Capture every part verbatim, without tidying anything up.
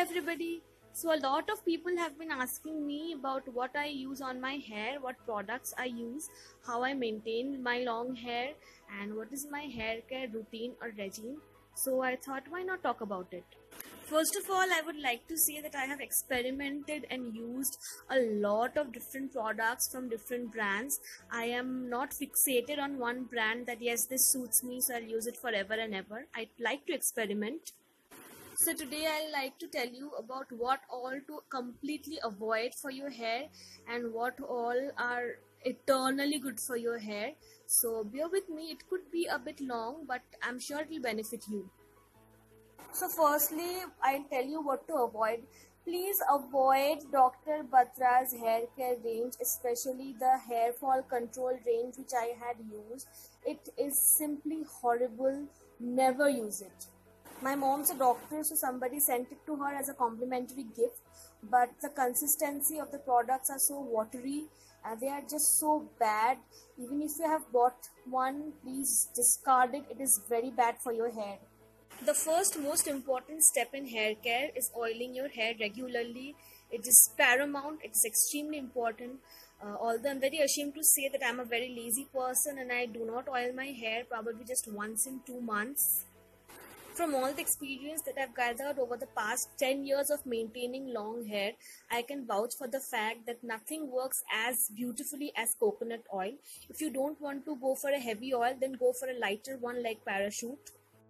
everybody. So a lot of people have been asking me about what I use on my hair, what products I use, how I maintain my long hair, and what is my hair care routine or regime. So I thought, why not talk about it? First of all, I would like to say that I have experimented and used a lot of different products from different brands. I am not fixated on one brand that yes, this suits me, so I'll use it forever and ever. I like to experiment. So today I'd like to tell you about what all to completely avoid for your hair and what all are eternally good for your hair. So bear with me, it could be a bit long, but I'm sure it will benefit you. So firstly, I'll tell you what to avoid. Please avoid Doctor Batra's hair care range, especially the hair fall control range which I had used. It is simply horrible. Never use it. My mom's a doctor, so somebody sent it to her as a complimentary gift, but the consistency of the products are so watery, uh, they are just so bad. Even if you have bought one, please discard it. It is very bad for your hair. The first most important step in hair care is oiling your hair regularly. It is paramount, it is extremely important. Uh, although I'm very ashamed to say that I'm a very lazy person and I do not oil my hair probably just once in two months. From all the experience that I've gathered over the past ten years of maintaining long hair, I can vouch for the fact that nothing works as beautifully as coconut oil. If you don't want to go for a heavy oil, then go for a lighter one like Parachute.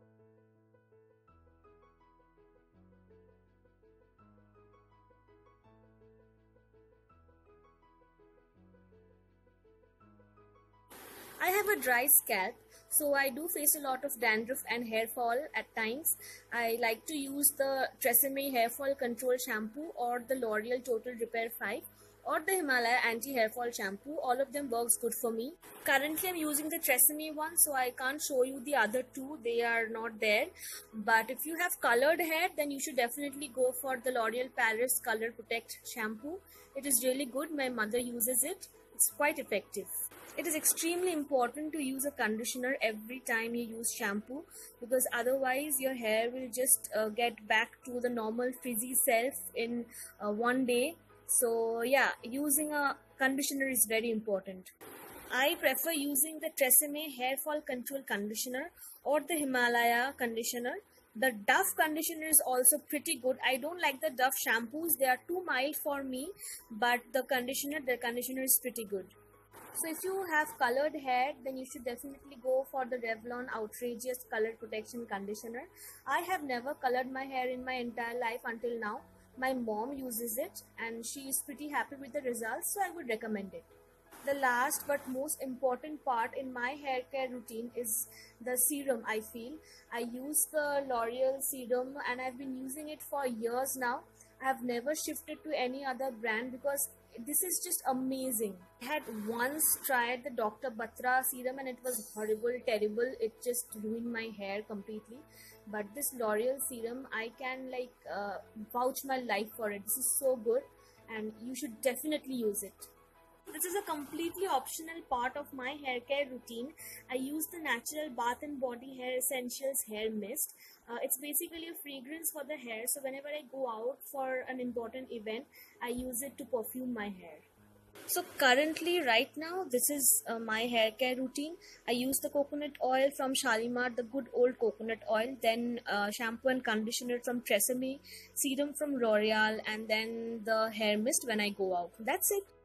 I have a dry scalp, so I do face a lot of dandruff and hair fall at times. I like to use the Tresemme Hair Fall Control Shampoo or the L'Oreal Total Repair five or the Himalaya Anti-Hair Fall Shampoo. All of them works good for me. Currently I'm using the Tresemme one, so I can't show you the other two. They are not there. But if you have colored hair, then you should definitely go for the L'Oreal Paris Color Protect Shampoo. It is really good. My mother uses it. It's quite effective. It is extremely important to use a conditioner every time you use shampoo, because otherwise your hair will just uh, get back to the normal frizzy self in uh, one day. So yeah, using a conditioner is very important. I prefer using the Tresemme Hair Fall Control Conditioner or the Himalaya conditioner. The Dove conditioner is also pretty good. I don't like the Dove shampoos. They are too mild for me, but the conditioner, the conditioner is pretty good. So if you have colored hair, then you should definitely go for the Revlon Outrageous Color Protection Conditioner. I have never colored my hair in my entire life until now. My mom uses it and she is pretty happy with the results, so I would recommend it. The last but most important part in my hair care routine is the serum. I feel I use the L'Oreal serum and I've been using it for years now. I have never shifted to any other brand because this is just amazing. I had once tried the Doctor Batra serum and it was horrible, terrible. It just ruined my hair completely. But this L'Oreal serum, I can like uh, vouch my life for it. This is so good and you should definitely use it. This is a completely optional part of my hair care routine. I use the natural Bath and Body Hair Essentials hair mist. Uh, it's basically a fragrance for the hair, so whenever I go out for an important event, I use it to perfume my hair. So currently right now this is uh, my hair care routine. I use the coconut oil from Shalimar, the good old coconut oil, then uh, shampoo and conditioner from Tresemme, serum from L'Oreal, and then the hair mist when I go out. That's it.